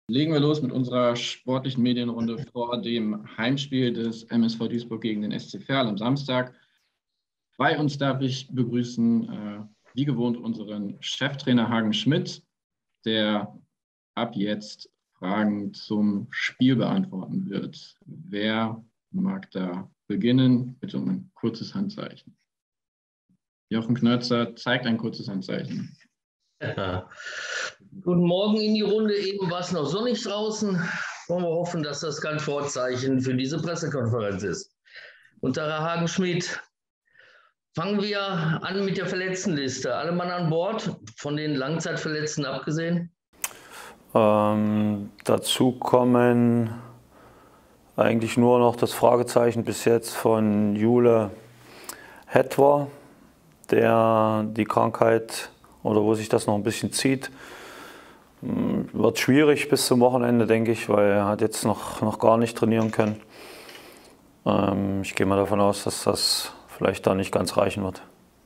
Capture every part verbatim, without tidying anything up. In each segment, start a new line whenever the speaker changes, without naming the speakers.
Legen wir los mit unserer sportlichen Medienrunde vor dem Heimspiel des M S V Duisburg gegen den S C Verl am Samstag. Bei uns darf ich begrüßen, äh, wie gewohnt, unseren Cheftrainer Hagen Schmidt, der ab jetzt Fragen zum Spiel beantworten wird. Wer mag da beginnen? Bitte um ein kurzes Handzeichen. Jochen Knörzer zeigt ein kurzes Handzeichen.
Ja. Guten Morgen in die Runde. Eben war es noch sonnig draußen. Wollen wir hoffen, dass das kein Vorzeichen für diese Pressekonferenz ist. Und Herr Hagen Schmidt, fangen wir an mit der Verletztenliste. Alle Mann an Bord, von den Langzeitverletzten abgesehen?
Ähm, dazu kommen eigentlich nur noch das Fragezeichen bis jetzt von Jule Hetwer, der die Krankheit oder wo sich das noch ein bisschen zieht. Wird schwierig bis zum Wochenende, denke ich, weil er hat jetzt noch, noch gar nicht trainieren können. Ähm, ich gehe mal davon aus, dass das vielleicht da nicht ganz reichen wird.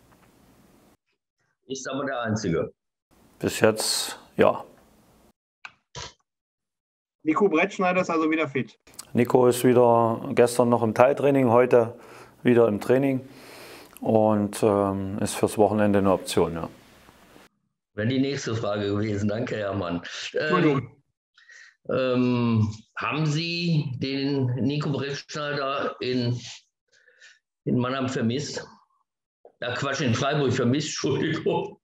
Ist aber der Einzige.
Bis jetzt, ja.
Nico Brettschneider ist also wieder fit.
Nico ist wieder gestern noch im Teiltraining, heute wieder im Training und ähm, ist fürs Wochenende eine Option, ja.
Wäre die nächste Frage gewesen. Danke, Hermann. Ähm, ähm, haben Sie den Nico Brettschneider in, in Mannheim vermisst? Ja, Quatsch, in Freiburg vermisst, Entschuldigung.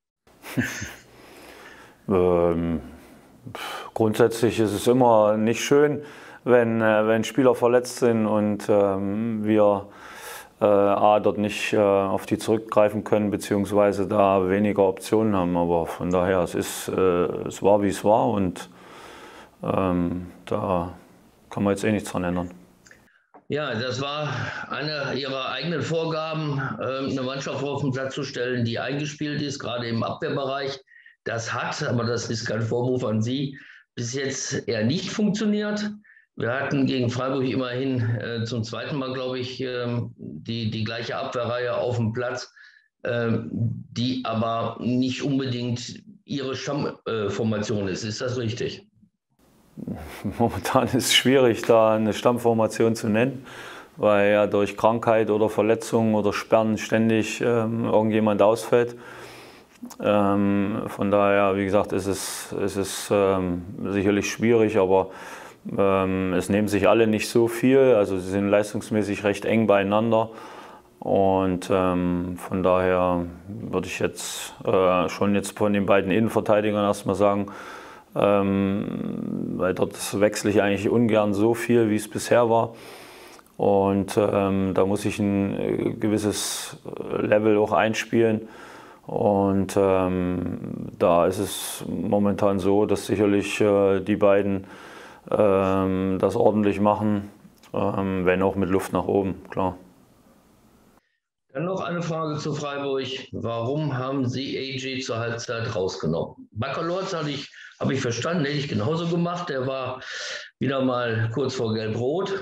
ähm, grundsätzlich ist es immer nicht schön, wenn, äh, wenn Spieler verletzt sind und ähm, wir äh, A, dort nicht äh, auf die zurückgreifen können, beziehungsweise da weniger Optionen haben. Aber von daher, es, ist, äh, es war, wie es war und ähm, da kann man jetzt eh nichts dran ändern.
Ja, das war eine Ihrer eigenen Vorgaben, äh, eine Mannschaft auf den Platz zu stellen, die eingespielt ist, gerade im Abwehrbereich. Das hat, aber das ist kein Vorwurf an Sie, bis jetzt eher nicht funktioniert. Wir hatten gegen Freiburg immerhin äh, zum zweiten Mal, glaube ich, äh, die, die gleiche Abwehrreihe auf dem Platz, äh, die aber nicht unbedingt Ihre Stammformation äh, ist. Ist das richtig?
Momentan ist es schwierig, da eine Stammformation zu nennen, weil ja durch Krankheit oder Verletzung oder Sperren ständig ähm, irgendjemand ausfällt. Ähm, von daher, wie gesagt, ist es, ist es ähm, sicherlich schwierig, aber ähm, es nehmen sich alle nicht so viel. Also sie sind leistungsmäßig recht eng beieinander. Und ähm, von daher würde ich jetzt äh, schon jetzt von den beiden Innenverteidigern erstmal sagen, ähm, weil dort wechsle ich eigentlich ungern so viel, wie es bisher war. Und ähm, da muss ich ein gewisses Level auch einspielen. Und ähm, da ist es momentan so, dass sicherlich äh, die beiden ähm, das ordentlich machen, ähm, wenn auch mit Luft nach oben, klar.
Dann noch eine Frage zu Freiburg. Warum haben Sie A J zur Halbzeit rausgenommen? Baccalords habe ich, hab ich verstanden, hätte ich genauso gemacht. Der war wieder mal kurz vor Gelb-Rot.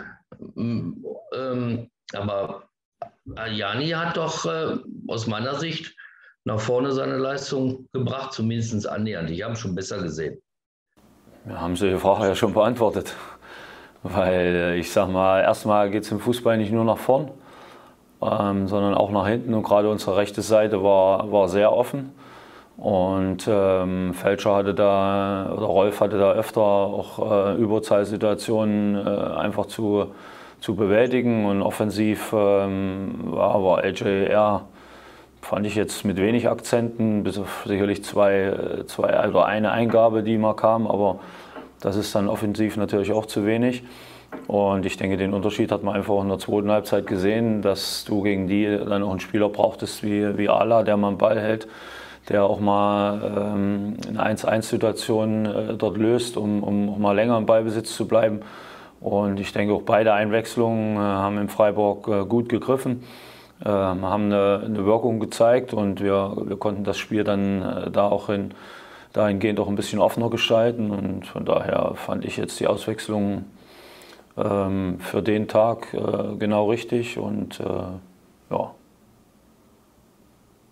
Ähm, aber Ajani hat doch äh, aus meiner Sicht nach vorne seine Leistung gebracht, zumindest annähernd. Ich habe schon besser gesehen.
Wir haben Sie die Frage ja schon beantwortet. Weil ich sag mal, erstmal geht es im Fußball nicht nur nach vorn, ähm, sondern auch nach hinten. Und gerade unsere rechte Seite war, war sehr offen. Und ähm, Fälscher hatte da, oder Rolf hatte da öfter auch äh, Überzahlsituationen äh, einfach zu, zu bewältigen. Und offensiv ähm, war, war A J eher, fand ich jetzt mit wenig Akzenten, bis auf sicherlich zwei, zwei oder eine Eingabe, die mal kam, aber das ist dann offensiv natürlich auch zu wenig. Und ich denke, den Unterschied hat man einfach in der zweiten Halbzeit gesehen, dass du gegen die dann auch einen Spieler brauchtest wie, wie Ala, der mal einen Ball hält, der auch mal ähm, eine eins eins Situation äh, dort löst, um, um auch mal länger im Ballbesitz zu bleiben. Und ich denke, auch beide Einwechslungen äh, haben in Freiburg äh, gut gegriffen. Wir ähm, haben eine, eine Wirkung gezeigt und wir, wir konnten das Spiel dann äh, da auch in, dahingehend auch ein bisschen offener gestalten. Und von daher fand ich jetzt die Auswechslung ähm, für den Tag äh, genau richtig. Und äh, ja.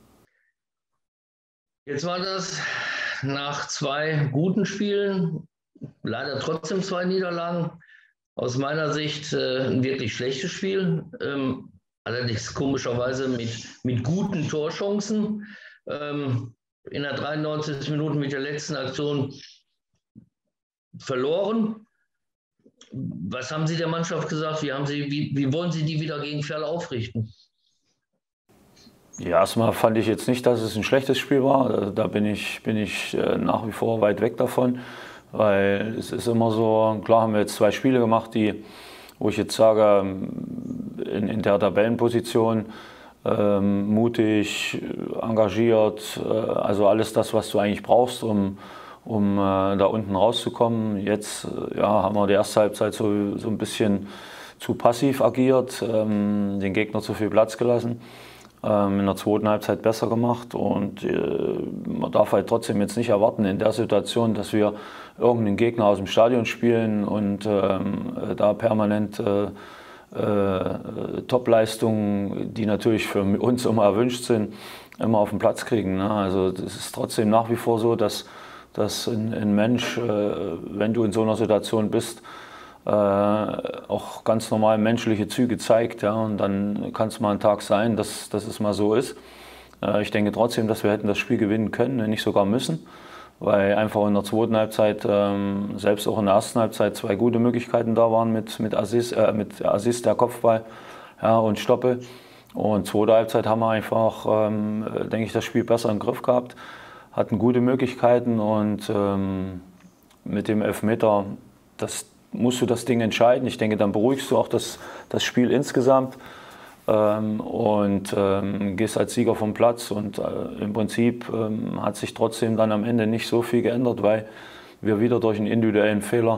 Jetzt war das nach zwei guten Spielen leider trotzdem zwei Niederlagen. Aus meiner Sicht äh, ein wirklich schlechtes Spiel. Ähm, allerdings komischerweise mit, mit guten Torchancen. Ähm, in der dreiundneunzigsten Minute mit der letzten Aktion verloren. Was haben Sie der Mannschaft gesagt? Wie, haben Sie, wie, wie wollen Sie die wieder gegen Ferl aufrichten?
Ja, erstmal fand ich jetzt nicht, dass es ein schlechtes Spiel war. Da bin ich, bin ich nach wie vor weit weg davon, weil es ist immer so, klar haben wir jetzt zwei Spiele gemacht, die, wo ich jetzt sage, in, in der Tabellenposition, ähm, mutig, engagiert, äh, also alles das, was du eigentlich brauchst, um, um äh, da unten rauszukommen. Jetzt äh, ja, haben wir die erste Halbzeit so, so ein bisschen zu passiv agiert, ähm, den Gegner zu viel Platz gelassen. In der zweiten Halbzeit besser gemacht und äh, man darf halt trotzdem jetzt nicht erwarten in der Situation, dass wir irgendeinen Gegner aus dem Stadion spielen und ähm, da permanent äh, äh, Topleistungen, die natürlich für uns immer erwünscht sind, immer auf den Platz kriegen. Ne? Also es ist trotzdem nach wie vor so, dass, dass ein, ein Mensch, äh, wenn du in so einer Situation bist, Äh, auch ganz normal menschliche Züge zeigt. Ja, und dann kann es mal ein Tag sein, dass, dass es mal so ist. Äh, ich denke trotzdem, dass wir hätten das Spiel gewinnen können, wenn nicht sogar müssen, weil einfach in der zweiten Halbzeit, ähm, selbst auch in der ersten Halbzeit, zwei gute Möglichkeiten da waren mit, mit Assis, äh, mit Assis, der Kopfball, ja, und Stoppel. Und zweite Halbzeit haben wir einfach, ähm, denke ich, das Spiel besser im Griff gehabt, hatten gute Möglichkeiten und ähm, mit dem Elfmeter, das musst du das Ding entscheiden. Ich denke, dann beruhigst du auch das, das Spiel insgesamt ähm, und ähm, gehst als Sieger vom Platz. Und äh, im Prinzip ähm, hat sich trotzdem dann am Ende nicht so viel geändert, weil wir wieder durch einen individuellen Fehler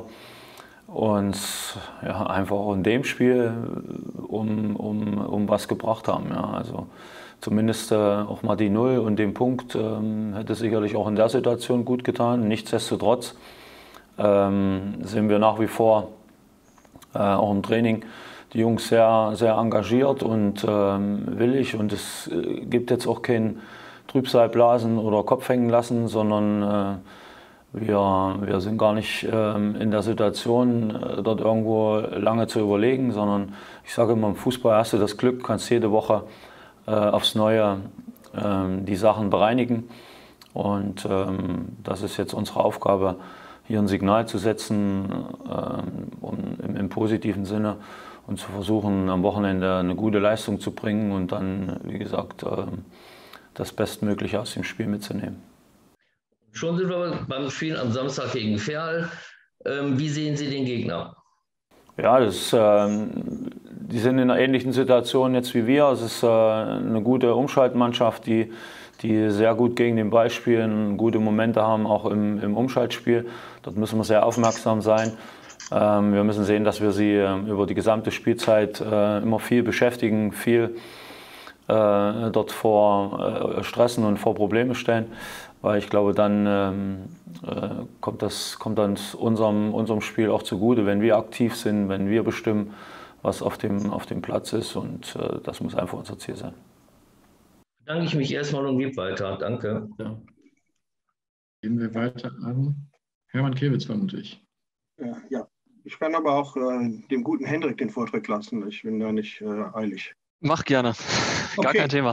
uns ja, einfach auch in dem Spiel um, um, um was gebracht haben. Ja. Also zumindest äh, auch mal die Null und den Punkt ähm, hätte sicherlich auch in der Situation gut getan. Nichtsdestotrotz Ähm, sind wir nach wie vor äh, auch im Training die Jungs sehr, sehr engagiert und ähm, willig und es äh, gibt jetzt auch kein Trübsalblasen oder Kopf hängen lassen, sondern äh, wir, wir sind gar nicht äh, in der Situation, äh, dort irgendwo lange zu überlegen, sondern ich sage immer, im Fußball hast du das Glück, kannst jede Woche äh, aufs Neue äh, die Sachen bereinigen und ähm, das ist jetzt unsere Aufgabe, hier ein Signal zu setzen, ähm, um, im, im positiven Sinne und zu versuchen, am Wochenende eine gute Leistung zu bringen und dann, wie gesagt, ähm, das Bestmögliche aus dem Spiel mitzunehmen.
Schon sind wir beim Spiel am Samstag gegen Ferl. Ähm, wie sehen Sie den Gegner?
Ja, das, ähm, die sind in einer ähnlichen Situation jetzt wie wir. Es ist äh, eine gute Umschaltmannschaft, die die sehr gut gegen den Ball spielen, gute Momente haben, auch im, im Umschaltspiel. Dort müssen wir sehr aufmerksam sein. Ähm, wir müssen sehen, dass wir sie äh, über die gesamte Spielzeit äh, immer viel beschäftigen, viel äh, dort vor äh, Stressen und vor Probleme stellen, weil ich glaube, dann ähm, äh, kommt das kommt dann unserem, unserem Spiel auch zugute, wenn wir aktiv sind, wenn wir bestimmen, was auf dem, auf dem Platz ist und äh, das muss einfach unser Ziel sein.
Danke ich mich erstmal und gebe weiter. Danke.
Ja. Gehen wir weiter an Hermann Kewitz, vermutlich.
Ja, ja. Ich kann aber auch äh, dem guten Hendrik den Vortritt lassen. Ich bin da nicht äh, eilig.
Mach gerne. Gar
Okay.
kein Thema.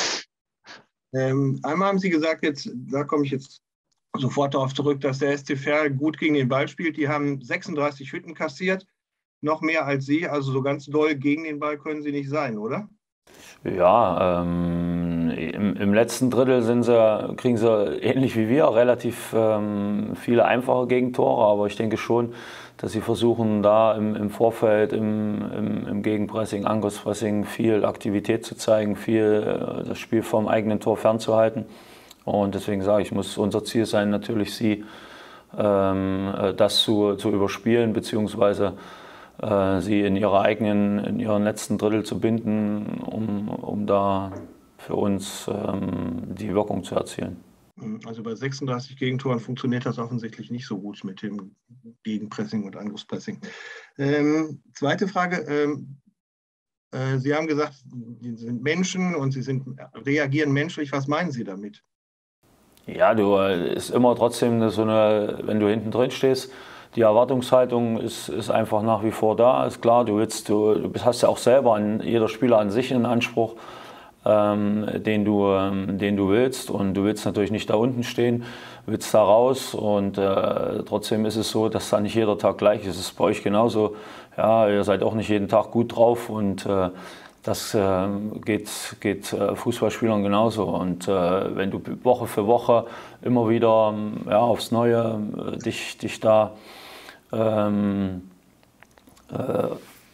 Ähm, einmal haben Sie gesagt, jetzt, da komme ich jetzt sofort darauf zurück, dass der S C Verl gut gegen den Ball spielt. Die haben sechsunddreißig Hütten kassiert, noch mehr als Sie. Also so ganz doll gegen den Ball können Sie nicht sein, oder?
Ja, ähm, im, im letzten Drittel sind sie, kriegen sie ähnlich wie wir relativ ähm, viele einfache Gegentore, aber ich denke schon, dass sie versuchen, da im, im Vorfeld, im, im, im Gegenpressing, Angriffspressing viel Aktivität zu zeigen, viel äh, das Spiel vom eigenen Tor fernzuhalten. Und deswegen sage ich, muss unser Ziel sein, natürlich sie ähm, das zu, zu überspielen, beziehungsweise sie in ihrer eigenen, in ihren letzten Drittel zu binden, um, um da für uns ähm, die Wirkung zu erzielen.
Also bei sechsunddreißig Gegentoren funktioniert das offensichtlich nicht so gut mit dem Gegenpressing und Angriffspressing. Ähm, zweite Frage. Ähm, äh, Sie haben gesagt, Sie sind Menschen und Sie sind, reagieren menschlich. Was meinen Sie damit?
Ja, du ist immer trotzdem so eine, wenn du hinten drin stehst, die Erwartungshaltung ist, ist einfach nach wie vor da, ist klar. Du, willst, du, du hast ja auch selber, an, jeder Spieler an sich einen Anspruch, ähm, den, du, ähm, den du willst. Und du willst natürlich nicht da unten stehen, willst da raus. Und äh, trotzdem ist es so, dass da nicht jeder Tag gleich ist. Es ist bei euch genauso. Ja, ihr seid auch nicht jeden Tag gut drauf. Und äh, das äh, geht, geht äh, Fußballspielern genauso. Und äh, wenn du Woche für Woche immer wieder ja, aufs Neue äh, dich, dich da ähm, äh,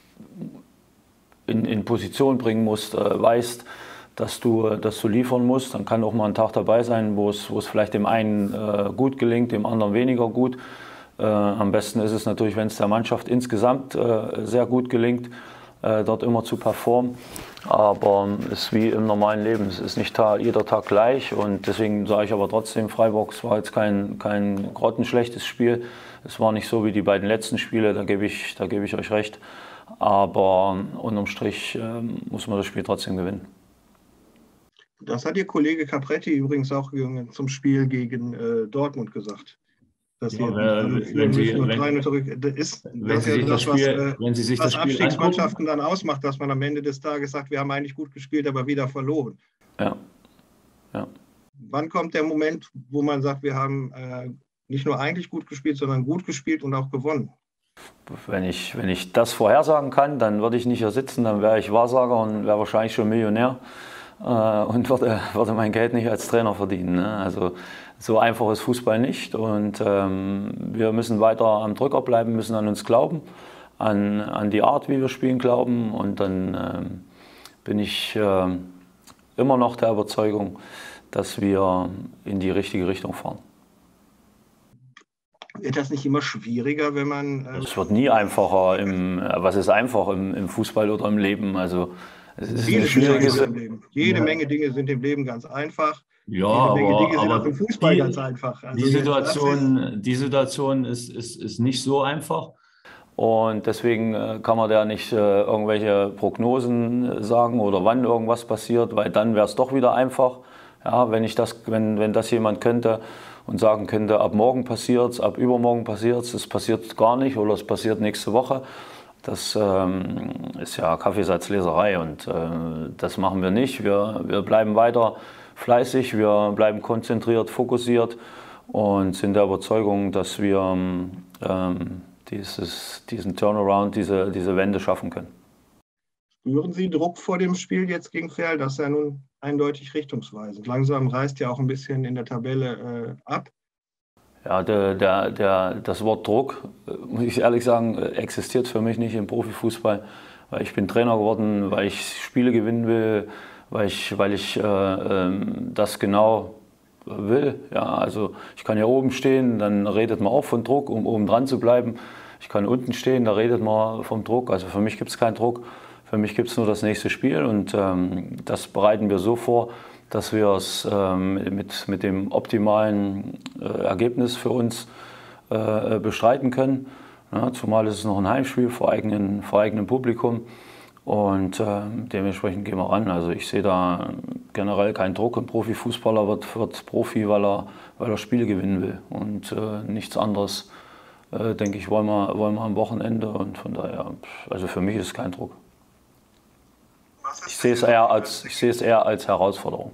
in, in Position bringen musst, äh, weißt, dass du, dass du liefern musst, dann kann auch mal ein Tag dabei sein, wo es, wo es vielleicht dem einen äh, gut gelingt, dem anderen weniger gut. Äh, am besten ist es natürlich, wenn es der Mannschaft insgesamt äh, sehr gut gelingt, dort immer zu performen, aber es ist wie im normalen Leben, es ist nicht jeder Tag gleich und deswegen sage ich aber trotzdem, Freiburg, es war jetzt kein, kein grottenschlechtes Spiel, es war nicht so wie die beiden letzten Spiele, da gebe ich, da gebe ich euch recht, aber unterm Strich äh, muss man das Spiel trotzdem gewinnen.
Das hat Ihr Kollege Capretti übrigens auch zum Spiel gegen äh, Dortmund gesagt. Dass
ja,
Sie
wenn, wenn, Sie, wenn,
wenn, ist,
wenn
das
Sie
ja
sich das
das,
Spiel,
was,
wenn Sie sich
was
das Spiel
Abstiegsmannschaften
angucken,
dann ausmacht, dass man am Ende des Tages sagt, wir haben eigentlich gut gespielt, aber wieder verloren.
Ja. Ja.
Wann kommt der Moment, wo man sagt, wir haben äh, nicht nur eigentlich gut gespielt, sondern gut gespielt und auch gewonnen?
Wenn ich, wenn ich das vorhersagen kann, dann würde ich nicht hier sitzen, dann wäre ich Wahrsager und wäre wahrscheinlich schon Millionär äh, und würde, würde mein Geld nicht als Trainer verdienen. Ne? Also so einfach ist Fußball nicht und ähm, wir müssen weiter am Drücker bleiben, müssen an uns glauben, an, an die Art, wie wir spielen, glauben und dann ähm, bin ich äh, immer noch der Überzeugung, dass wir in die richtige Richtung fahren.
Wird das nicht immer schwieriger, wenn man... Äh
es wird nie einfacher. Im, was ist einfach im, im Fußball oder im Leben? Also, es ist
Viele
eine schwierige
Dinge im Leben. Jede
ja.
Menge Dinge sind im Leben ganz einfach.
Ja,
Jede Menge
aber,
Dinge sind
aber
auch im Fußball
die,
ganz einfach. Also
die Situation, die Situation ist, ist, ist nicht so einfach.
Und deswegen kann man da nicht äh, irgendwelche Prognosen sagen oder wann irgendwas passiert, weil dann wäre es doch wieder einfach. Ja, wenn, ich das, wenn, wenn das jemand könnte und sagen könnte, ab morgen passiert es, ab übermorgen passiert es, es passiert gar nicht oder es passiert nächste Woche. Das ähm, ist ja Kaffeesatzleserei und äh, das machen wir nicht. Wir, wir bleiben weiter fleißig, wir bleiben konzentriert, fokussiert und sind der Überzeugung, dass wir ähm, dieses, diesen Turnaround, diese, diese Wende schaffen können.
Spüren Sie Druck vor dem Spiel jetzt gegen Verl? Das ist ja nun eindeutig richtungsweisend. Langsam reißt ja auch ein bisschen in der Tabelle äh, ab.
Ja, der, der, der, das Wort Druck, muss ich ehrlich sagen, existiert für mich nicht im Profifußball. Weil ich bin Trainer geworden, weil ich Spiele gewinnen will, weil ich, weil ich äh, ähm, das genau will. Ja, also ich kann ja oben stehen, dann redet man auch von Druck, um oben dran zu bleiben. Ich kann unten stehen, da redet man vom Druck. Also für mich gibt es keinen Druck. Für mich gibt es nur das nächste Spiel und ähm, das bereiten wir so vor, dass wir es ähm, mit, mit dem optimalen äh, Ergebnis für uns äh, bestreiten können. Ja, zumal ist es noch ein Heimspiel vor, eigenen, vor eigenem Publikum und äh, dementsprechend gehen wir ran. Also ich sehe da generell keinen Druck. Ein Profifußballer wird, wird Profi, weil er, weil er Spiele gewinnen will und äh, nichts anderes, äh, denke ich, wollen wir, wollen wir am Wochenende und von daher, also für mich ist es kein Druck. Ich sehe es eher als, ich sehe es eher als Herausforderung.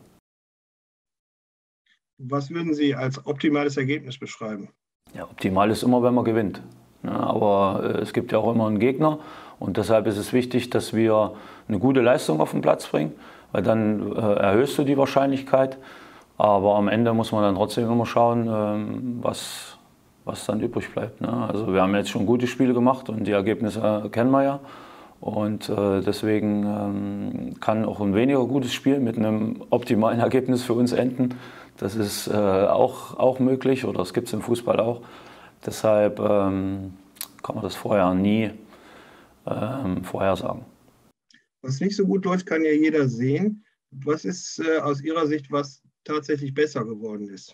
Was würden Sie als optimales Ergebnis beschreiben?
Ja, optimal ist immer, wenn man gewinnt. Ja, aber äh, es gibt ja auch immer einen Gegner und deshalb ist es wichtig, dass wir eine gute Leistung auf den Platz bringen, weil dann äh, erhöhst du die Wahrscheinlichkeit. Aber am Ende muss man dann trotzdem immer schauen, äh, was, was dann übrig bleibt. Ne? Also wir haben jetzt schon gute Spiele gemacht und die Ergebnisse kennen wir ja. Und äh, deswegen ähm, kann auch ein weniger gutes Spiel mit einem optimalen Ergebnis für uns enden. Das ist äh, auch, auch möglich oder das gibt es im Fußball auch. Deshalb ähm, kann man das vorher nie ähm, vorhersagen.
Was nicht so gut läuft, kann ja jeder sehen. Was ist äh, aus Ihrer Sicht, was tatsächlich besser geworden ist?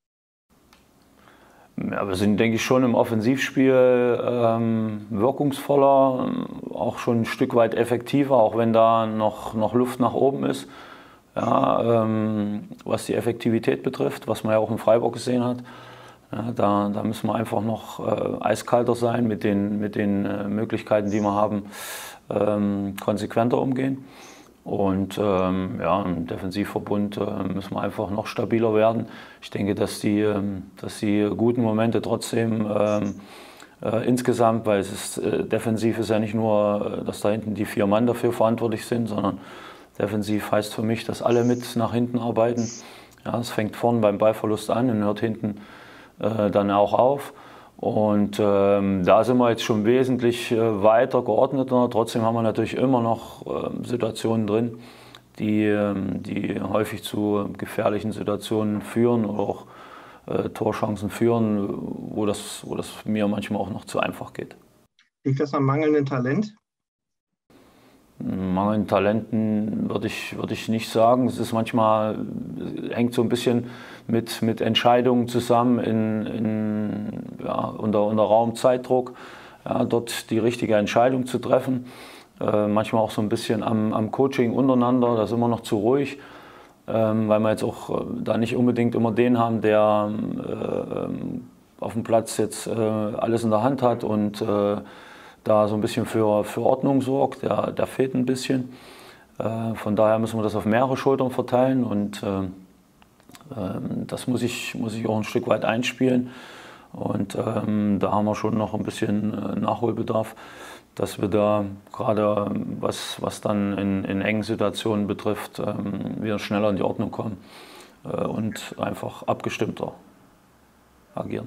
Ja, wir sind, denke ich, schon im Offensivspiel ähm, wirkungsvoller, auch schon ein Stück weit effektiver, auch wenn da noch, noch Luft nach oben ist. Ja, ähm, was die Effektivität betrifft, was man ja auch in Freiburg gesehen hat. Ja, da, da müssen wir einfach noch äh, eiskalter sein, mit den, mit den äh, Möglichkeiten, die wir haben, ähm, konsequenter umgehen. Und ähm, ja, im Defensivverbund äh, müssen wir einfach noch stabiler werden. Ich denke, dass die, ähm, dass die guten Momente trotzdem ähm, äh, insgesamt, weil es ist, äh, defensiv ist ja nicht nur, äh, dass da hinten die vier Mann dafür verantwortlich sind, sondern defensiv heißt für mich, dass alle mit nach hinten arbeiten. Ja, es fängt vorne beim Ballverlust an und hört hinten äh, dann auch auf. Und ähm, da sind wir jetzt schon wesentlich äh, weiter geordneter. Trotzdem haben wir natürlich immer noch äh, Situationen drin, die, äh, die häufig zu gefährlichen Situationen führen oder auch äh, Torchancen führen, wo das, wo das mir manchmal auch noch zu einfach geht.
Liegt das am mangelnden Talent?
Mangelnden Talenten würde ich, würde ich nicht sagen. Es ist manchmal, hängt so ein bisschen mit, mit Entscheidungen zusammen in, in, ja, unter, unter Raumzeitdruck, ja, dort die richtige Entscheidung zu treffen. Äh, manchmal auch so ein bisschen am, am Coaching untereinander, da sind wir noch zu ruhig, ähm, weil wir jetzt auch da nicht unbedingt immer den haben, der äh, auf dem Platz jetzt äh, alles in der Hand hat und äh, da so ein bisschen für, für Ordnung sorgt, der, der fehlt ein bisschen. Äh, von daher müssen wir das auf mehrere Schultern verteilen und äh, äh, das muss ich, muss ich auch ein Stück weit einspielen. Und ähm, da haben wir schon noch ein bisschen äh, Nachholbedarf, dass wir da gerade, was, was dann in, in engen Situationen betrifft, ähm, wieder schneller in die Ordnung kommen äh, und einfach abgestimmter agieren.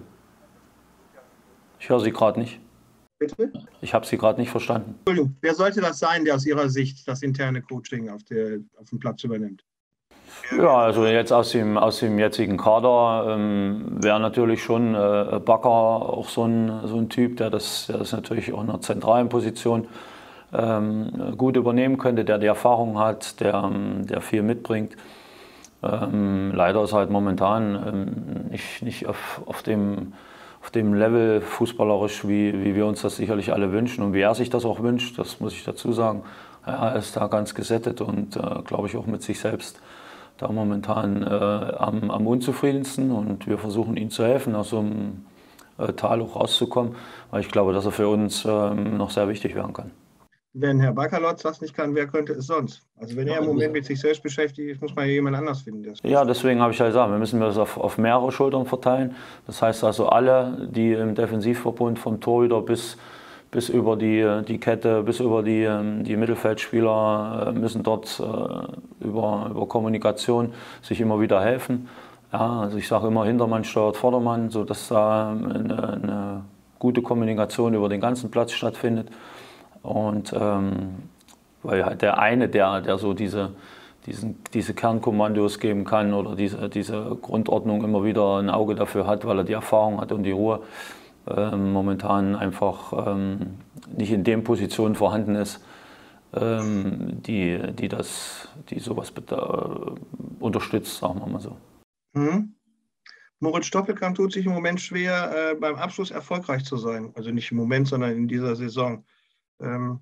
Ich höre Sie gerade nicht.
Bitte?
Ich habe Sie gerade nicht verstanden.
Entschuldigung, wer sollte das sein, der aus Ihrer Sicht das interne Coaching auf, der, auf dem Platz übernimmt?
Ja, also jetzt aus dem, aus dem jetzigen Kader ähm, wäre natürlich schon äh, Bakker auch so ein, so ein Typ, der das, der das natürlich auch in einer zentralen Position ähm, gut übernehmen könnte, der die Erfahrung hat, der, der viel mitbringt. Ähm, leider ist halt momentan ähm, nicht, nicht auf, auf dem auf dem Level fußballerisch, wie, wie wir uns das sicherlich alle wünschen und wie er sich das auch wünscht, das muss ich dazu sagen. Ja, er ist da ganz gesättet und, äh, glaube ich, auch mit sich selbst da momentan äh, am, am unzufriedensten. Und wir versuchen, ihm zu helfen, aus so einem äh, Tal auch rauszukommen, weil ich glaube, dass er für uns ähm, noch sehr wichtig werden kann.
Wenn Herr Bakalotz das nicht kann, wer könnte es sonst? Also wenn er im Moment mit sich selbst beschäftigt ist, muss man ja jemand anders finden.
Ja, deswegen habe ich ja gesagt, wir müssen das auf, auf mehrere Schultern verteilen. Das heißt also alle, die im Defensivverbund vom Torhüter bis, bis über die, die Kette, bis über die, die Mittelfeldspieler müssen dort äh, über, über Kommunikation sich immer wieder helfen. Ja, also ich sage immer, Hintermann steuert Vordermann, sodass da eine, eine gute Kommunikation über den ganzen Platz stattfindet. Und ähm, weil halt der eine, der, der so diese, diesen, diese Kernkommandos geben kann oder diese, diese Grundordnung immer wieder ein Auge dafür hat, weil er die Erfahrung hat und die Ruhe, ähm, momentan einfach ähm, nicht in den Positionen vorhanden ist, ähm, die, die, das, die sowas äh, unterstützt, sagen wir mal so.
Mhm. Moritz Stoppelkamp tut sich im Moment schwer, äh, beim Abschluss erfolgreich zu sein. Also nicht im Moment, sondern in dieser Saison. Ähm,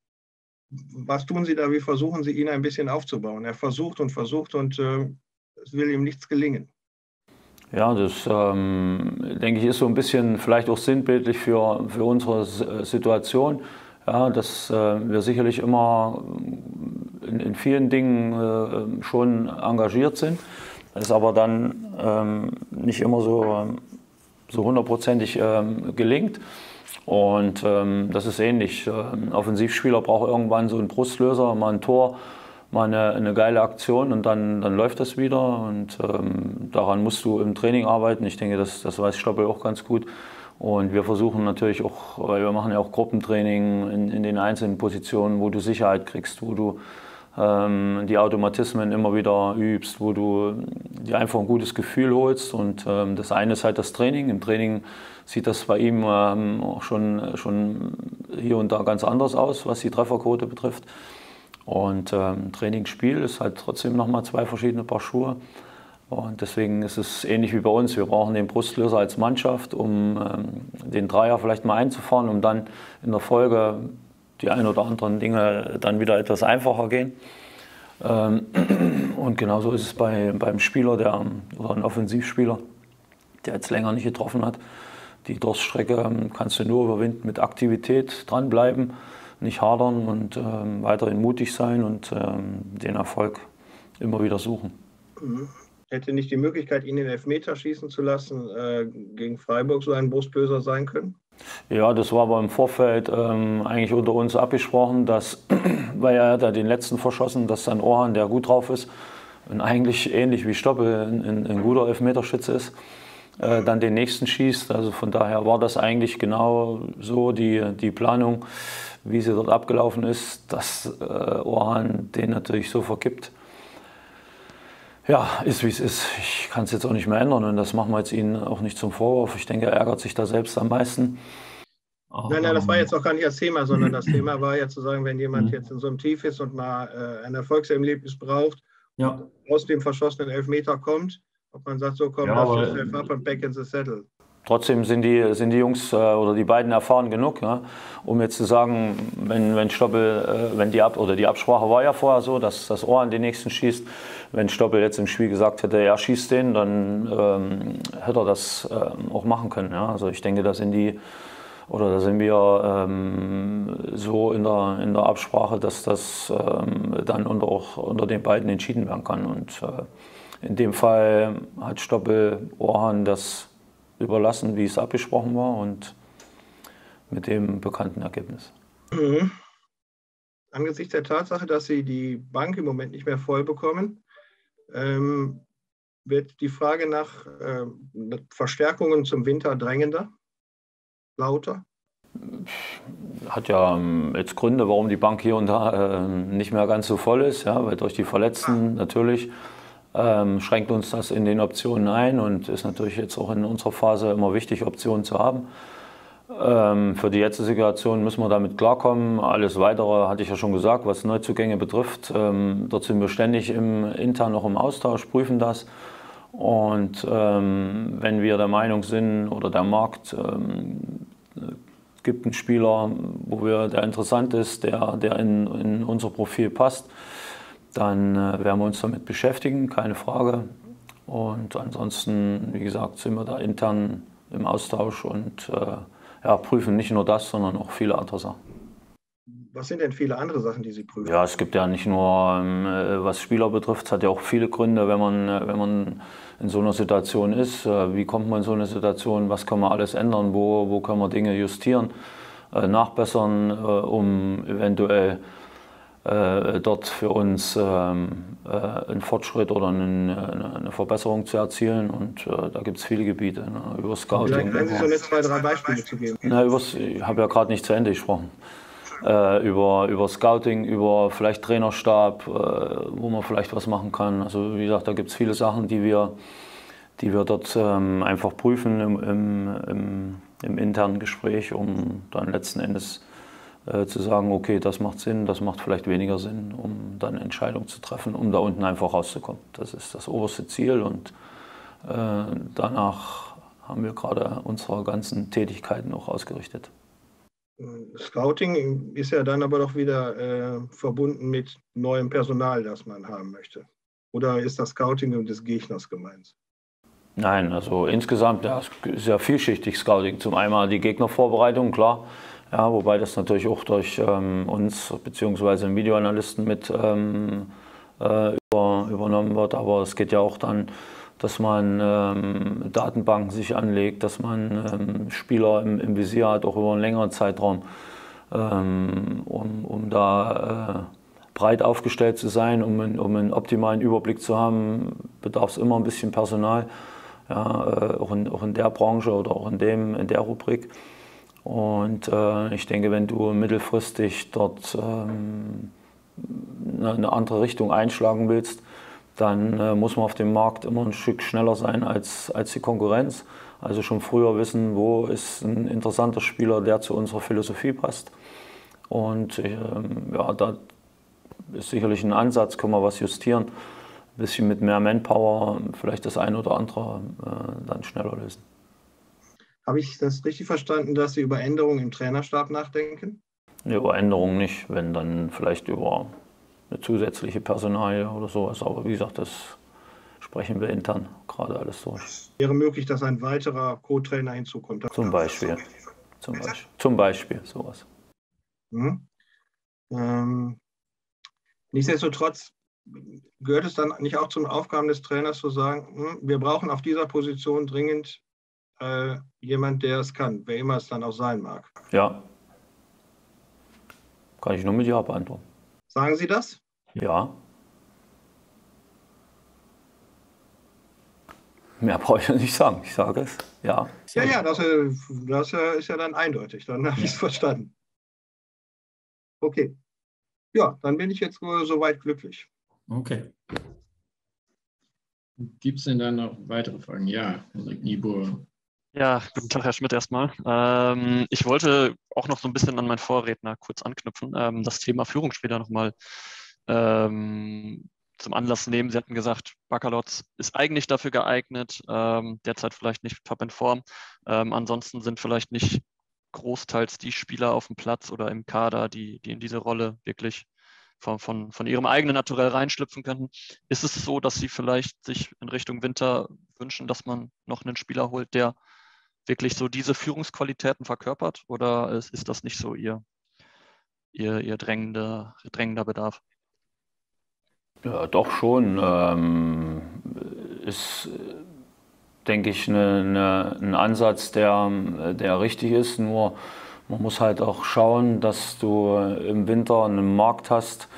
was tun Sie da? Wie versuchen Sie, ihn ein bisschen aufzubauen? Er versucht und versucht und äh, es will ihm nichts gelingen.
Ja, das ähm, denke ich ist so ein bisschen vielleicht auch sinnbildlich für, für unsere Situation, ja, dass äh, wir sicherlich immer in, in vielen Dingen äh, schon engagiert sind, es aber dann ähm, nicht immer so, so hundertprozentig ähm, gelingt. Und ähm, das ist ähnlich. Ein Offensivspieler braucht irgendwann so einen Brustlöser, mal ein Tor, mal eine, eine geile Aktion und dann, dann läuft das wieder. Und ähm, daran musst du im Training arbeiten. Ich denke, das, das weiß Stoppel auch ganz gut. Und wir versuchen natürlich auch, weil wir machen ja auch Gruppentraining in, in den einzelnen Positionen, wo du Sicherheit kriegst, wo du ähm, die Automatismen immer wieder übst, wo du dir einfach ein gutes Gefühl holst. Und ähm, das eine ist halt das Training. Im Training sieht das bei ihm ähm, auch schon, schon hier und da ganz anders aus, was die Trefferquote betrifft. Und ähm, Trainingsspiel ist halt trotzdem nochmal zwei verschiedene Paar Schuhe. Und deswegen ist es ähnlich wie bei uns. Wir brauchen den Brustlöser als Mannschaft, um ähm, den Dreier vielleicht mal einzufahren, um dann in der Folge die ein oder anderen Dinge dann wieder etwas einfacher gehen. Ähm, und genauso ist es bei, beim Spieler, der, oder ein Offensivspieler, der jetzt länger nicht getroffen hat. Die Durststrecke kannst du nur überwinden mit Aktivität, dranbleiben, nicht hadern und ähm, weiterhin mutig sein und ähm, den Erfolg immer wieder suchen.
Mhm. Hätte nicht die Möglichkeit, ihn den Elfmeter schießen zu lassen, äh, gegen Freiburg so ein Brustböser sein können?
Ja, das war aber im Vorfeld ähm, eigentlich unter uns abgesprochen, dass, weil er hat ja den letzten verschossen, dass dann Orhan, der gut drauf ist und eigentlich ähnlich wie Stoppel ein, ein, ein guter Elfmeterschütze ist, äh, dann den nächsten schießt. Also von daher war das eigentlich genau so die, die Planung, wie sie dort abgelaufen ist, dass äh, Orhan den natürlich so verkippt. Ja, ist wie es ist. Ich kann es jetzt auch nicht mehr ändern und das machen wir jetzt Ihnen auch nicht zum Vorwurf. Ich denke, er ärgert sich da selbst am meisten.
Nein, nein, das war jetzt auch gar nicht das Thema, sondern das Thema war ja zu sagen, wenn jemand jetzt in so einem Tief ist und mal äh, ein Erfolgserlebnis braucht,
Ja.
aus dem verschossenen Elfmeter kommt, ob man sagt, so komm,
Ja,
lass
aber-
yourself up and back in the saddle.
Trotzdem sind die, sind die Jungs äh, oder die beiden erfahren genug, ja, um jetzt zu sagen, wenn, wenn Stoppel, äh, wenn die Ab oder die Absprache war ja vorher so, dass das Orhan den nächsten schießt. Wenn Stoppel jetzt im Spiel gesagt hätte, er schießt den, dann ähm, hätte er das ähm, auch machen können. Ja. Also ich denke, da sind die oder da sind wir ähm, so in der, in der Absprache, dass das ähm, dann unter, auch unter den beiden entschieden werden kann. Und äh, in dem Fall hat Stoppel Orhan das überlassen, wie es abgesprochen war und mit dem bekannten Ergebnis.
Mhm. Angesichts der Tatsache, dass Sie die Bank im Moment nicht mehr voll bekommen, ähm, wird die Frage nach äh, Verstärkungen zum Winter drängender, lauter?
Hat ja ähm, jetzt Gründe, warum die Bank hier und da äh, nicht mehr ganz so voll ist, ja, weil durch die Verletzten natürlich ähm, schränkt uns das in den Optionen ein und ist natürlich jetzt auch in unserer Phase immer wichtig, Optionen zu haben. Ähm, für die jetzige Situation müssen wir damit klarkommen. Alles Weitere hatte ich ja schon gesagt, was Neuzugänge betrifft. Ähm, dort sind wir ständig im, intern noch im Austausch, prüfen das. Und ähm, wenn wir der Meinung sind oder der Markt ähm, es gibt einen Spieler, wo wir, der interessant ist, der, der in, in unser Profil passt, dann äh, werden wir uns damit beschäftigen, keine Frage. Und ansonsten, wie gesagt, sind wir da intern im Austausch und äh, ja, prüfen nicht nur das, sondern auch viele andere Sachen.
Was sind denn viele andere Sachen, die Sie prüfen?
Ja, es gibt ja nicht nur, ähm, was Spieler betrifft, es hat ja auch viele Gründe, wenn man, wenn man in so einer Situation ist. Äh, wie kommt man in so eine Situation, was kann man alles ändern, wo, wo können wir Dinge justieren, äh, nachbessern, äh, um eventuell äh, dort für uns ähm, äh, einen Fortschritt oder eine, eine Verbesserung zu erzielen. Und äh, da gibt es viele Gebiete, ne, über Scouting.
Vielleicht können Sie so eine zwei, drei Beispiele zu geben.
Na, übers, ich habe ja gerade nicht zu Ende gesprochen. Äh, über, über Scouting, über vielleicht Trainerstab, äh, wo man vielleicht was machen kann. Also wie gesagt, da gibt es viele Sachen, die wir, die wir dort ähm, einfach prüfen im, im, im, im internen Gespräch, um dann letzten Endes äh, zu sagen, okay, das macht Sinn, das macht vielleicht weniger Sinn, um dann Entscheidungen zu treffen, um da unten einfach rauszukommen. Das ist das oberste Ziel und äh, danach haben wir gerade unsere ganzen Tätigkeiten auch ausgerichtet.
Scouting ist ja dann aber doch wieder äh, verbunden mit neuem Personal, das man haben möchte. Oder ist das Scouting des Gegners gemeint?
Nein, also insgesamt ja, es ist ja vielschichtig Scouting. Zum einen die Gegnervorbereitung, klar, ja, wobei das natürlich auch durch ähm, uns bzw. den Videoanalysten mit ähm, äh, über, übernommen wird. Aber es geht ja auch dann, dass man ähm, Datenbanken sich anlegt, dass man ähm, Spieler im, im Visier hat, auch über einen längeren Zeitraum, ähm, um, um da äh, breit aufgestellt zu sein, um, um einen optimalen Überblick zu haben, bedarf es immer ein bisschen Personal, ja, äh, auch, in, auch in der Branche oder auch in, dem, in der Rubrik. Und äh, ich denke, wenn du mittelfristig dort ähm, eine, eine andere Richtung einschlagen willst, dann äh, muss man auf dem Markt immer ein Stück schneller sein als, als die Konkurrenz. Also schon früher wissen, wo ist ein interessanter Spieler, der zu unserer Philosophie passt. Und ähm, ja, da ist sicherlich ein Ansatz, können wir was justieren. Ein bisschen mit mehr Manpower, vielleicht das eine oder andere äh, dann schneller lösen.
Habe ich das richtig verstanden, dass Sie über Änderungen im Trainerstab nachdenken?
Nee, über Änderungen nicht, wenn dann vielleicht über eine zusätzliche Personalie oder sowas. Aber wie gesagt, das sprechen wir intern gerade alles durch.
Wäre möglich, dass ein weiterer Co-Trainer hinzukommt?
Zum Beispiel. Zum Beispiel. Zum Beispiel sowas.
Mhm. Ähm, nichtsdestotrotz gehört es dann nicht auch zum Aufgaben des Trainers zu sagen, hm, wir brauchen auf dieser Position dringend äh, jemand, der es kann, wer immer es dann auch sein mag.
Ja. Kann ich nur mit Ja beantworten.
Sagen Sie das?
Ja. Mehr brauche ich ja nicht sagen. Ich sage es. Ja.
Ja, ja, das, äh, das äh, ist ja dann eindeutig. Dann habe ich es verstanden. Okay. Ja, dann bin ich jetzt wohl soweit glücklich.
Okay.
Gibt es denn dann noch weitere Fragen? Ja, Henrik Niebuhr.
Ja, guten Tag, Herr Schmidt, erstmal. Ähm, ich wollte auch noch so ein bisschen an meinen Vorredner kurz anknüpfen, ähm, das Thema Führungsspieler nochmal ähm, zum Anlass nehmen. Sie hatten gesagt, Baccalords ist eigentlich dafür geeignet, ähm, derzeit vielleicht nicht top in Form. Ähm, ansonsten sind vielleicht nicht großteils die Spieler auf dem Platz oder im Kader, die, die in diese Rolle wirklich von, von, von ihrem eigenen Naturell reinschlüpfen könnten. Ist es so, dass Sie vielleicht sich in Richtung Winter wünschen, dass man noch einen Spieler holt, der wirklich so diese Führungsqualitäten verkörpert, oder ist, ist das nicht so Ihr, Ihr, Ihr drängender, drängender Bedarf?
Ja, doch schon. Ähm, ist, denke ich, eine, eine, ein Ansatz, der, der richtig ist. Nur man muss halt auch schauen, dass du im Winter einen Markt hast,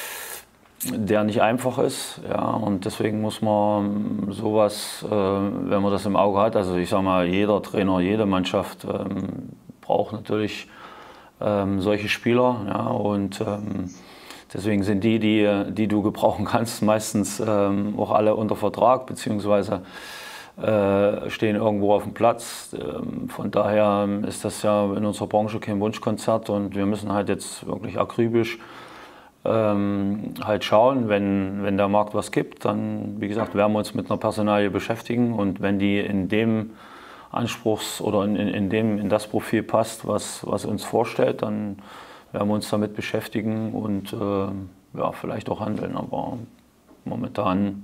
der nicht einfach ist. Ja, und deswegen muss man sowas, äh, wenn man das im Auge hat, also ich sage mal, jeder Trainer, jede Mannschaft ähm, braucht natürlich ähm, solche Spieler. Ja, und ähm, deswegen sind die, die, die du gebrauchen kannst, meistens ähm, auch alle unter Vertrag, beziehungsweise äh, stehen irgendwo auf dem Platz. Ähm, von daher ist das ja in unserer Branche kein Wunschkonzert und wir müssen halt jetzt wirklich akribisch ähm, halt schauen, wenn, wenn der Markt was gibt, dann, wie gesagt, werden wir uns mit einer Personalie beschäftigen und wenn die in dem Anspruchs- oder in, in, in, dem, in das Profil passt, was, was uns vorstellt, dann werden wir uns damit beschäftigen und äh, ja, vielleicht auch handeln. Aber momentan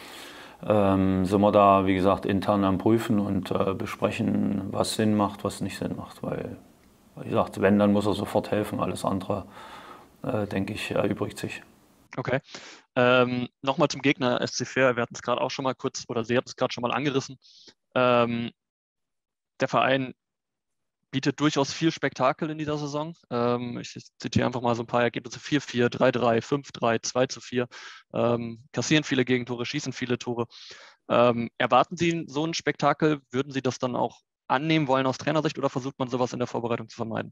ähm, sind wir da, wie gesagt, intern am Prüfen und äh, besprechen, was Sinn macht, was nicht Sinn macht. Weil, wie gesagt, wenn, dann muss er sofort helfen. Alles andere, äh, denke ich, erübrigt sich.
Okay. Ähm, Nochmal zum Gegner S C Verl. Wir hatten es gerade auch schon mal kurz, oder Sie hatten es gerade schon mal angerissen. Ähm, der Verein bietet durchaus viel Spektakel in dieser Saison. Ähm, ich zitiere einfach mal so ein paar Ergebnisse. vier vier, drei drei, fünf drei, zwei zu vier. Ähm, kassieren viele Gegentore, schießen viele Tore. Ähm, erwarten Sie so ein Spektakel? Würden Sie das dann auch annehmen wollen aus Trainersicht oder versucht man sowas in der Vorbereitung zu vermeiden?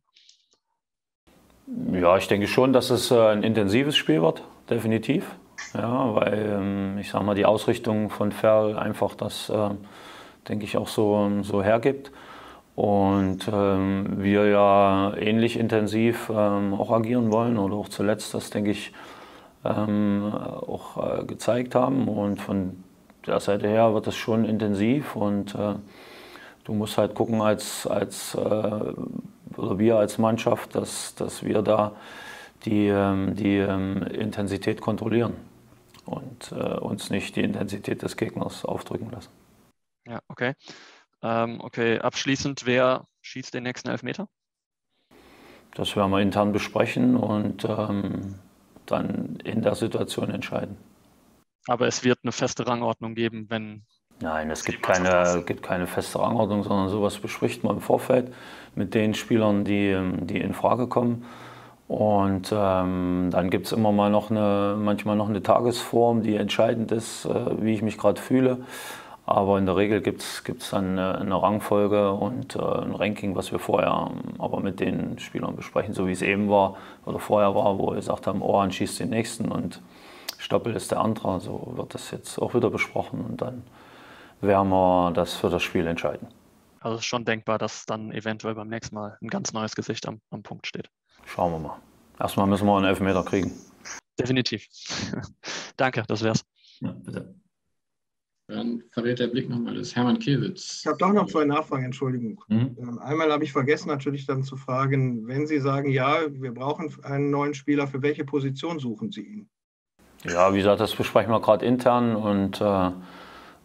Ja, ich denke schon, dass es ein intensives Spiel wird, definitiv. Ja, weil ich sage mal, die Ausrichtung von Verl einfach das, denke ich, auch so, so hergibt. Und ähm, wir ja ähnlich intensiv ähm, auch agieren wollen oder auch zuletzt das, denke ich, ähm, auch äh, gezeigt haben. Und von der Seite her wird es schon intensiv und äh, du musst halt gucken als, als äh, oder wir als Mannschaft, dass, dass wir da die, ähm, die ähm, Intensität kontrollieren und äh, uns nicht die Intensität des Gegners aufdrücken lassen.
Ja, okay. Ähm, okay, abschließend, wer schießt den nächsten Elfmeter?
Das werden wir intern besprechen und ähm, dann in der Situation entscheiden.
Aber es wird eine feste Rangordnung geben, wenn...
Nein, es gibt keine, gibt keine feste Rangordnung, sondern sowas bespricht man im Vorfeld mit den Spielern, die, die in Frage kommen. Und ähm, dann gibt es immer mal noch eine, manchmal noch eine Tagesform, die entscheidend ist, äh, wie ich mich gerade fühle. Aber in der Regel gibt es dann eine, eine Rangfolge und äh, ein Ranking, was wir vorher aber mit den Spielern besprechen, so wie es eben war oder vorher war, wo wir gesagt haben, Orhan schießt den nächsten und Stoppel ist der andere. So wird das jetzt auch wieder besprochen und dann werden wir das für das Spiel entscheiden.
Also es ist schon denkbar, dass dann eventuell beim nächsten Mal ein ganz neues Gesicht am, am Punkt steht.
Schauen wir mal. Erstmal müssen wir einen Elfmeter kriegen.
Definitiv. Danke, das wär's.
Ja, bitte.
Dann verrät der Blick nochmal des Hermann Kiewitz.
Ich habe doch noch zwei Nachfragen, Entschuldigung.
Mhm.
Einmal habe ich vergessen natürlich dann zu fragen, wenn Sie sagen, ja, wir brauchen einen neuen Spieler, für welche Position suchen Sie ihn?
Ja, wie gesagt, das besprechen wir gerade intern und äh,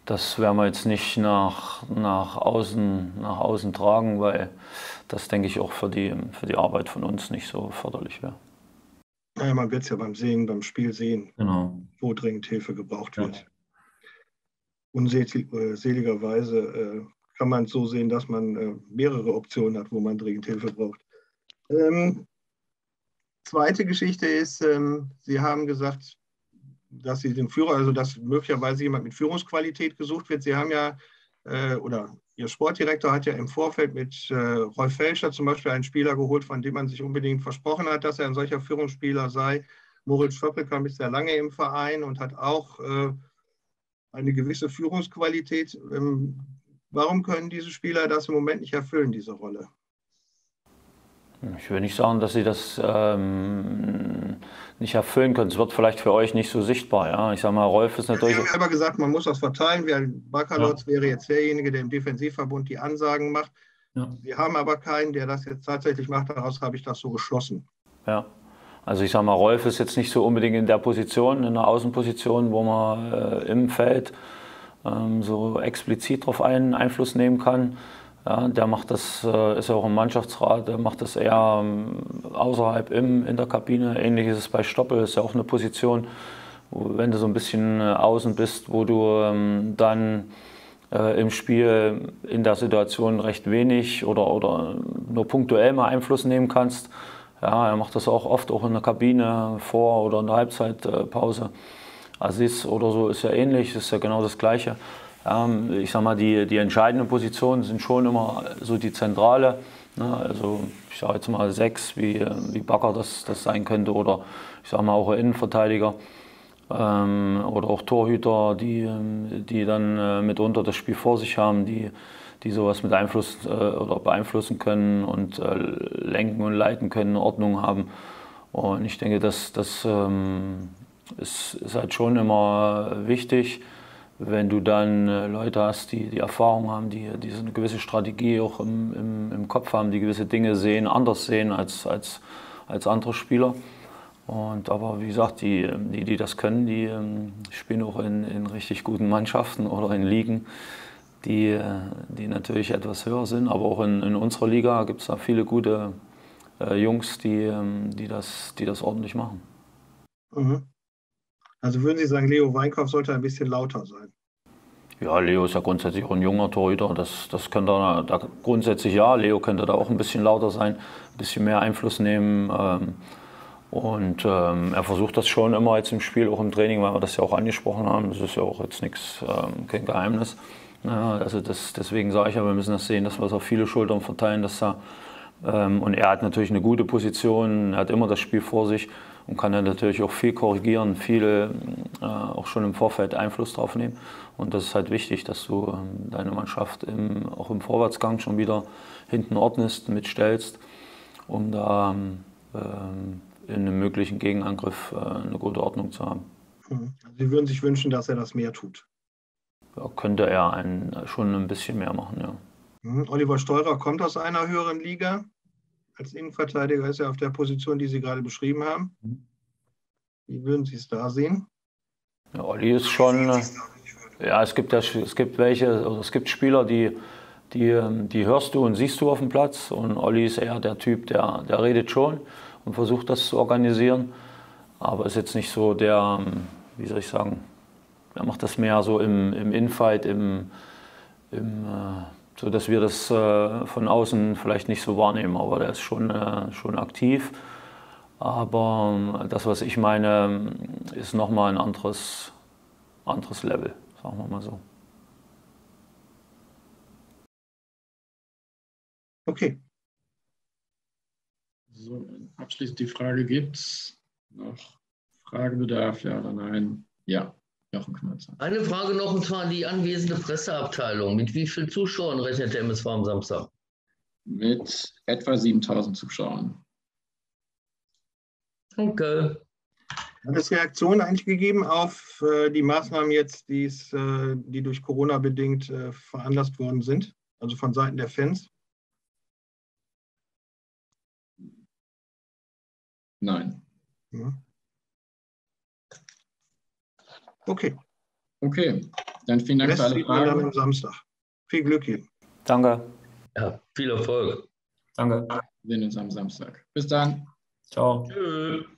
das werden wir jetzt nicht nach, nach, außen, nach außen tragen, weil das, denke ich, auch für die, für die Arbeit von uns nicht so förderlich wäre.
Naja, man wird es ja beim Sehen, beim Spiel sehen,
Genau.
wo dringend Hilfe gebraucht
Ja.
wird. Unseligerweise äh, kann man es so sehen, dass man äh, mehrere Optionen hat, wo man dringend Hilfe braucht. Ähm, zweite Geschichte ist, ähm, Sie haben gesagt, dass Sie den Führer, also dass möglicherweise jemand mit Führungsqualität gesucht wird. Sie haben ja, äh, oder Ihr Sportdirektor hat ja im Vorfeld mit äh, Rolf Felscher zum Beispiel einen Spieler geholt, von dem man sich unbedingt versprochen hat, dass er ein solcher Führungsspieler sei. Moritz Stoppelkamp ist sehr lange im Verein und hat auch äh, eine gewisse Führungsqualität. Ähm, warum können diese Spieler das im Moment nicht erfüllen, diese Rolle?
Ich will nicht sagen, dass sie das ähm, nicht erfüllen können. Es wird vielleicht für euch nicht so sichtbar. Ja? Ich sage mal, Rolf ist natürlich...
Sie haben selber gesagt, man muss das verteilen. Bakalotz ja. wäre jetzt derjenige, der im Defensivverbund die Ansagen macht. Ja. Wir haben aber keinen, der das jetzt tatsächlich macht. Daraus habe ich das so geschlossen.
Ja, also ich sage mal, Rolf ist jetzt nicht so unbedingt in der Position, in der Außenposition, wo man äh, im Feld ähm, so explizit darauf einen Einfluss nehmen kann. Ja, der macht das, ist ja auch im Mannschaftsrat, der macht das eher außerhalb im, in der Kabine. Ähnlich ist es bei Stoppel, ist ja auch eine Position, wo, wenn du so ein bisschen außen bist, wo du ähm, dann äh, im Spiel in der Situation recht wenig oder, oder nur punktuell mal Einfluss nehmen kannst. Ja, er macht das auch oft, auch in der Kabine vor oder in der Halbzeitpause. Aziz oder so ist ja ähnlich, ist ja genau das Gleiche. Ich sag mal, die, die entscheidenden Positionen sind schon immer so die Zentrale. Ne? Also ich sage jetzt mal sechs, wie, wie Bakker das, das sein könnte, oder ich sage mal auch ein Innenverteidiger ähm, oder auch Torhüter, die, die dann äh, mitunter das Spiel vor sich haben, die, die sowas mit Einfluss äh, oder beeinflussen können und äh, lenken und leiten können, Ordnung haben. Und ich denke, das, das ähm, ist, ist halt schon immer wichtig. Wenn du dann äh, Leute hast, die die Erfahrung haben, die, die so eine gewisse Strategie auch im, im, im Kopf haben, die gewisse Dinge sehen, anders sehen als, als, als andere Spieler. Und, aber wie gesagt, die, die, die das können, die ähm, spielen auch in, in richtig guten Mannschaften oder in Ligen, die, die natürlich etwas höher sind. Aber auch in, in unserer Liga gibt es da viele gute äh, Jungs, die, ähm, die, das, die das ordentlich machen.
Mhm. Also würden Sie sagen, Leo Weinkauf sollte ein bisschen lauter sein?
Ja, Leo ist ja grundsätzlich auch ein junger Torhüter. Das, das könnte er da grundsätzlich ja. Leo könnte da auch ein bisschen lauter sein, ein bisschen mehr Einfluss nehmen. Ähm, und ähm, er versucht das schon immer jetzt im Spiel, auch im Training, weil wir das ja auch angesprochen haben. Das ist ja auch jetzt nichts, ähm, kein Geheimnis. Ja, also das, deswegen sage ich ja, wir müssen das sehen, dass wir es auf viele Schultern verteilen. Dass er, ähm, und er hat natürlich eine gute Position, er hat immer das Spiel vor sich. Und kann dann natürlich auch viel korrigieren, viel äh, auch schon im Vorfeld Einfluss drauf nehmen. Und das ist halt wichtig, dass du ähm, deine Mannschaft im, auch im Vorwärtsgang schon wieder hinten ordnest, mitstellst, um da ähm, in einem möglichen Gegenangriff äh, eine gute Ordnung zu haben.
Sie würden sich wünschen, dass er das mehr tut?
Ja, könnte er einen, schon ein bisschen mehr machen, ja.
Mhm. Oliver Steurer kommt aus einer höheren Liga. Als Innenverteidiger ist er auf der Position, die Sie gerade beschrieben haben. Wie würden Sie es da sehen?
Ja, Olli ist schon, ja, es gibt ja, es gibt welche, oder es gibt Spieler, die, die, die hörst du und siehst du auf dem Platz. Und Olli ist eher der Typ, der, der redet schon und versucht das zu organisieren. Aber ist jetzt nicht so der, wie soll ich sagen, er macht das mehr so im, im Infight, im, im so dass wir das äh, von außen vielleicht nicht so wahrnehmen, aber der ist schon, äh, schon aktiv. Aber äh, das, was ich meine, ist nochmal ein anderes, anderes Level, sagen wir mal so.
Okay.
So, abschließend die Frage, gibt es noch Fragebedarf, ja oder nein? Ja. Jochen Knötzer.
Eine Frage noch, und zwar die anwesende Presseabteilung. Mit wie vielen Zuschauern rechnet der M S V am Samstag?
Mit etwa siebentausend Zuschauern.
Okay.
Hat es Reaktionen eigentlich gegeben auf äh, die Maßnahmen jetzt, die's, äh, die durch Corona bedingt äh, veranlasst worden sind? Also von Seiten der Fans?
Nein.
Ja. Okay.
Okay, Dann vielen Dank
Rest
für alle
sieht man dann
Fragen.
am Samstag. Viel Glück Ihnen.
Danke.
Ja, viel Erfolg.
Danke.
Wir sehen uns am Samstag. Bis dann.
Ciao.
Tschüss.